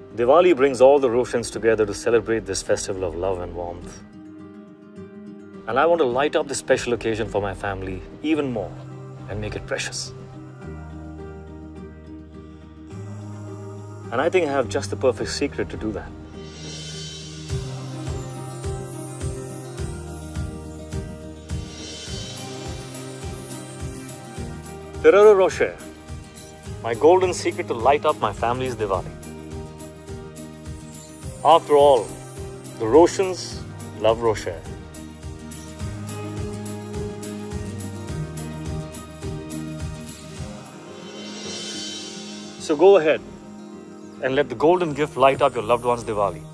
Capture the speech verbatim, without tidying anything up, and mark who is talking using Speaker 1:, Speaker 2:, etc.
Speaker 1: Diwali brings all the Roshans together to celebrate this festival of love and warmth. And I want to light up this special occasion for my family even more and make it precious. And I think I have just the perfect secret to do that. Ferrero Rocher, my golden secret to light up my family's Diwali. After all, the Roshans love Rocher. So go ahead and let the golden gift light up your loved one's Diwali.